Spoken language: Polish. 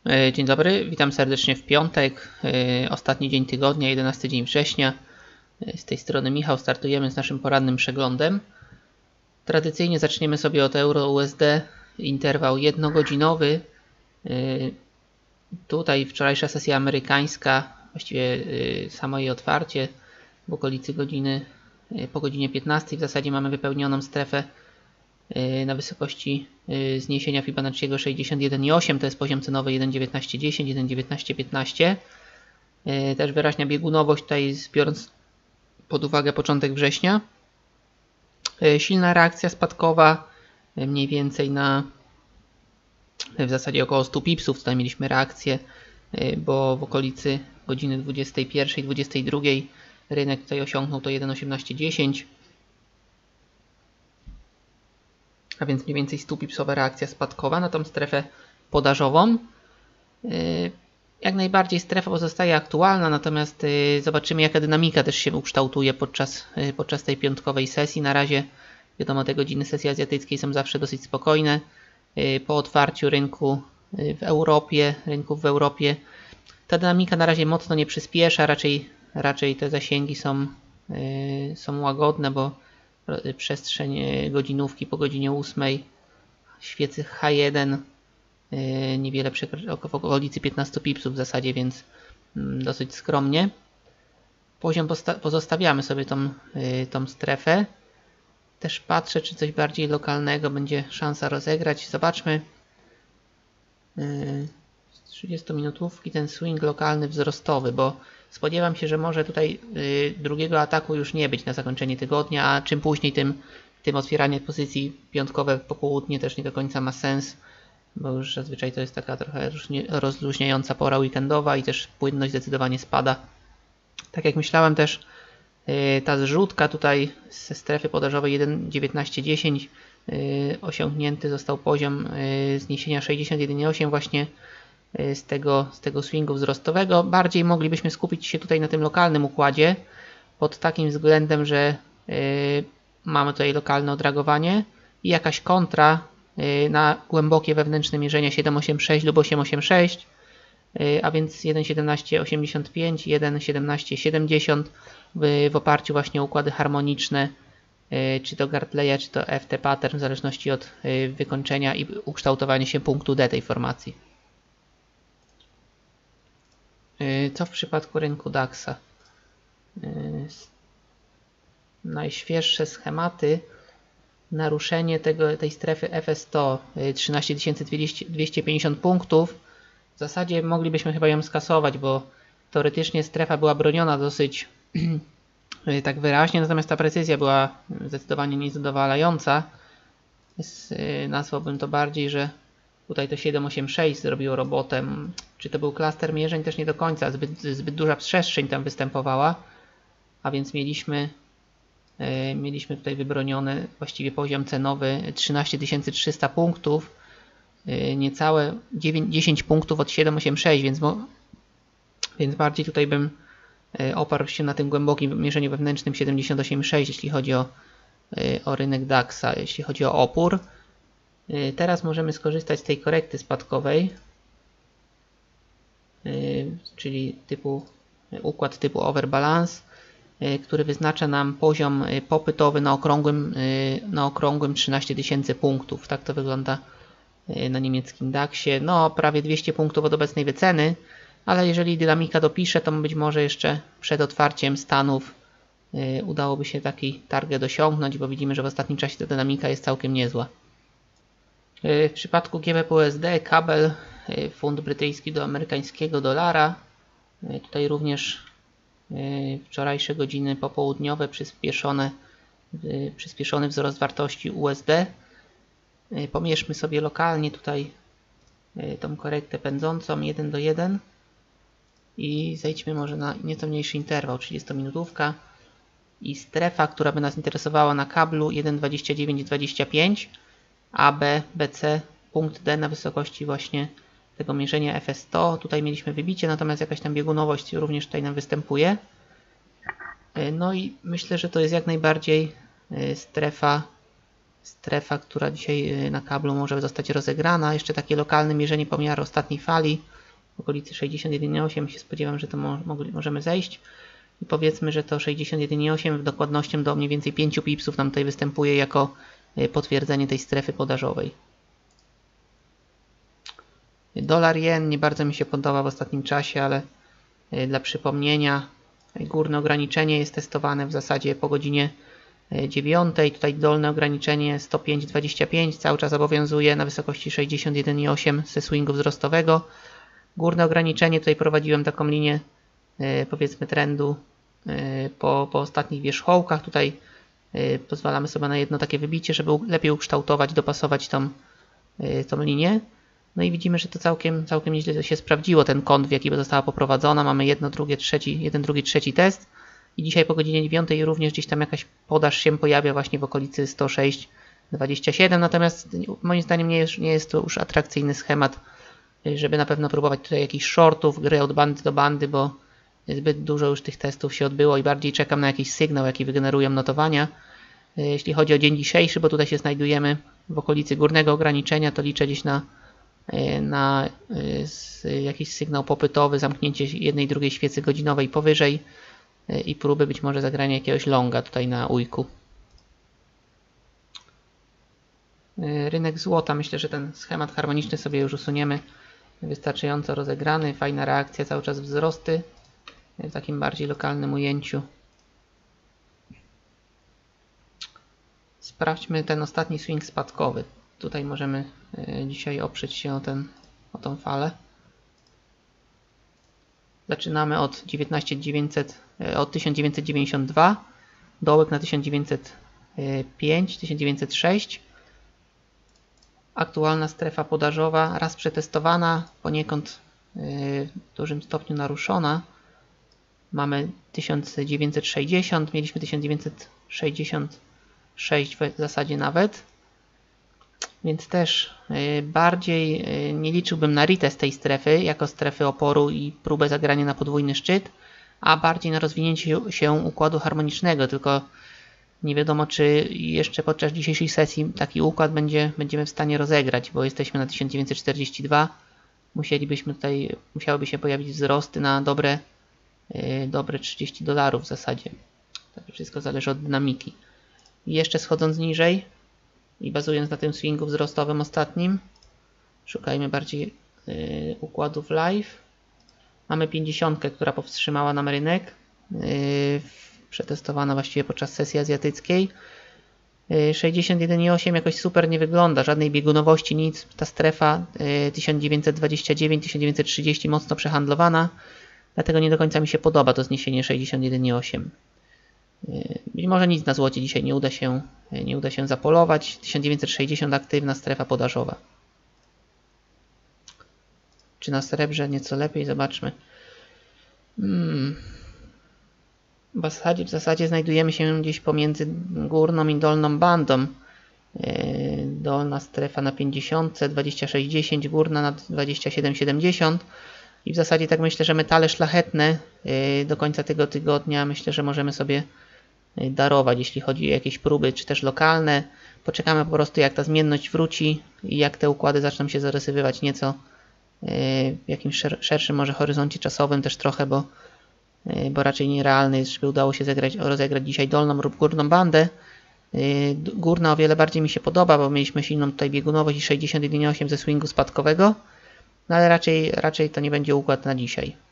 Dzień dobry, witam serdecznie w piątek, ostatni dzień tygodnia, 11 dzień września. Z tej strony Michał, startujemy z naszym porannym przeglądem. Tradycyjnie zaczniemy sobie od Euro-USD, interwał jednogodzinowy. Tutaj wczorajsza sesja amerykańska, właściwie samo jej otwarcie w okolicy po godzinie 15 w zasadzie mamy wypełnioną strefę na wysokości zniesienia Fibonacciego 61,8, to jest poziom cenowy 1,1910, 1,1915. Też wyraźna biegunowość tutaj, biorąc pod uwagę początek września. Silna reakcja spadkowa, mniej więcej w zasadzie około 100 pipsów. Tutaj mieliśmy reakcję, bo w okolicy godziny 21, 22 rynek tutaj osiągnął to 1,1810. A więc mniej więcej 100 pipsowa reakcja spadkowa na tą strefę podażową. Jak najbardziej strefa pozostaje aktualna, natomiast zobaczymy, jaka dynamika też się ukształtuje podczas tej piątkowej sesji. Na razie wiadomo, te godziny sesji azjatyckiej są zawsze dosyć spokojne. Po otwarciu rynków w Europie ta dynamika na razie mocno nie przyspiesza, raczej te zasięgi są łagodne, bo przestrzeń godzinówki po godzinie 8 świecy H1 niewiele przekracza, w okolicy 15 pipsów w zasadzie, więc dosyć skromnie. Poziom pozostawiamy sobie tą strefę. Też patrzę, czy coś bardziej lokalnego będzie szansa rozegrać. Zobaczmy. Z 30-minutówki ten swing lokalny wzrostowy, bo spodziewam się, że może tutaj drugiego ataku już nie być na zakończenie tygodnia, a czym później, tym otwieranie pozycji piątkowe w popołudnie też nie do końca ma sens, bo już zazwyczaj to jest taka trochę rozluźniająca pora weekendowa i też płynność zdecydowanie spada. Tak jak myślałem też, ta zrzutka tutaj ze strefy podażowej 1,1910 osiągnięty został poziom zniesienia 61,8 właśnie z tego swingu wzrostowego. Bardziej moglibyśmy skupić się tutaj na tym lokalnym układzie pod takim względem, że mamy tutaj lokalne odragowanie i jakaś kontra na głębokie wewnętrzne mierzenia 7,86 lub 8,86, a więc 1,1785, 1,1770 w oparciu właśnie o układy harmoniczne, czy to Gartleya, czy to FT pattern, w zależności od wykończenia i ukształtowania się punktu D tej formacji. Co w przypadku rynku DAX-a? Najświeższe schematy, naruszenie tej strefy FS100 13250 punktów. W zasadzie moglibyśmy chyba ją skasować, bo teoretycznie strefa była broniona dosyć tak wyraźnie, natomiast ta precyzja była zdecydowanie niezadowalająca. Nazwałbym to bardziej, że tutaj to 786 zrobiło robotę. Czy to był klaster mierzeń? Też nie do końca. Zbyt duża przestrzeń tam występowała, a więc mieliśmy tutaj wybroniony właściwie poziom cenowy 13300 punktów, niecałe 10 punktów od 786, więc bardziej tutaj bym oparł się na tym głębokim mierzeniu wewnętrznym 78,6, jeśli chodzi o rynek DAX-a, jeśli chodzi o opór. Teraz możemy skorzystać z tej korekty spadkowej, czyli układ typu overbalance, który wyznacza nam poziom popytowy na okrągłym 13 000 punktów. Tak to wygląda na niemieckim DAX-ie. No, prawie 200 punktów od obecnej wyceny, ale jeżeli dynamika dopisze, to być może jeszcze przed otwarciem Stanów udałoby się taki target osiągnąć, bo widzimy, że w ostatnim czasie ta dynamika jest całkiem niezła. W przypadku GBP-USD kabel funt brytyjski do amerykańskiego dolara. Tutaj również wczorajsze godziny popołudniowe przyspieszony wzrost wartości USD. Pomierzmy sobie lokalnie tutaj tą korektę pędzącą 1:1 i zejdźmy może na nieco mniejszy interwał, 30-minutówka i strefa, która by nas interesowała na kablu 1,2925, AB, BC, punkt D na wysokości właśnie tego mierzenia FS100. Tutaj mieliśmy wybicie, natomiast jakaś tam biegunowość również tutaj nam występuje. No i myślę, że to jest jak najbardziej strefa, która dzisiaj na kablu może zostać rozegrana. Jeszcze takie lokalne mierzenie pomiaru ostatniej fali w okolicy 61,8 się spodziewam, że to możemy zejść. I powiedzmy, że to 61,8 w dokładnością do mniej więcej 5 pipsów nam tutaj występuje jako potwierdzenie tej strefy podażowej. Dolar jen nie bardzo mi się podoba w ostatnim czasie, ale dla przypomnienia górne ograniczenie jest testowane w zasadzie po godzinie 9. Tutaj dolne ograniczenie 105,25 cały czas obowiązuje na wysokości 61,8 ze swingu wzrostowego. Górne ograniczenie, tutaj prowadziłem taką linię powiedzmy trendu po ostatnich wierzchołkach. Tutaj pozwalamy sobie na jedno takie wybicie, żeby lepiej ukształtować, dopasować tą linię. No i widzimy, że to całkiem nieźle się sprawdziło, ten kąt, w jaki została poprowadzona. Mamy jeden, drugi, trzeci test. I dzisiaj po godzinie 9 również gdzieś tam jakaś podaż się pojawia właśnie w okolicy 106,27. Natomiast moim zdaniem nie jest to już atrakcyjny schemat, żeby na pewno próbować tutaj jakichś shortów, gry od bandy do bandy, bo zbyt dużo już tych testów się odbyło i bardziej czekam na jakiś sygnał, jaki wygenerują notowania. Jeśli chodzi o dzień dzisiejszy, bo tutaj się znajdujemy w okolicy górnego ograniczenia, to liczę gdzieś na jakiś sygnał popytowy, zamknięcie jednej, drugiej świecy godzinowej powyżej i próby być może zagrania jakiegoś longa tutaj na ujku. Rynek złota, myślę, że ten schemat harmoniczny sobie już usuniemy. Wystarczająco rozegrany, fajna reakcja, cały czas wzrosty w takim bardziej lokalnym ujęciu. Sprawdźmy ten ostatni swing spadkowy. Tutaj możemy dzisiaj oprzeć się o tą falę. Zaczynamy od 1992, dołek na 1905, 1906. Aktualna strefa podażowa, raz przetestowana, poniekąd w dużym stopniu naruszona. Mamy 1960, mieliśmy 1966 w zasadzie nawet. Więc też bardziej nie liczyłbym na retest tej strefy jako strefy oporu i próbę zagrania na podwójny szczyt, a bardziej na rozwinięcie się układu harmonicznego, tylko nie wiadomo, czy jeszcze podczas dzisiejszej sesji taki układ będziemy w stanie rozegrać, bo jesteśmy na 1942. Musiałyby się pojawić wzrosty na dobre $30 w zasadzie. Tak wszystko zależy od dynamiki. I jeszcze schodząc niżej i bazując na tym swingu wzrostowym ostatnim, szukajmy bardziej układów live. Mamy 50, która powstrzymała nam rynek. Przetestowana właściwie podczas sesji azjatyckiej. 61,8 jakoś super nie wygląda, żadnej biegunowości, nic. Ta strefa 1929-1930 mocno przehandlowana, dlatego nie do końca mi się podoba to zniesienie 61,8. Być może nic na złocie dzisiaj nie uda się zapolować. 1960 aktywna strefa podażowa. Czy na srebrze nieco lepiej? Zobaczmy. W zasadzie znajdujemy się gdzieś pomiędzy górną i dolną bandą. Dolna strefa na 50, 26,10, górna na 27,70 i w zasadzie tak myślę, że metale szlachetne do końca tego tygodnia myślę, że możemy sobie darować, jeśli chodzi o jakieś próby, czy też lokalne. Poczekamy po prostu, jak ta zmienność wróci i jak te układy zaczną się zarysowywać nieco w jakimś szerszym może horyzoncie czasowym też trochę, bo raczej nierealne jest, żeby udało się rozegrać dzisiaj dolną lub górną bandę. Górna o wiele bardziej mi się podoba, bo mieliśmy silną tutaj biegunowość i 61,8 ze swingu spadkowego, no ale raczej to nie będzie układ na dzisiaj.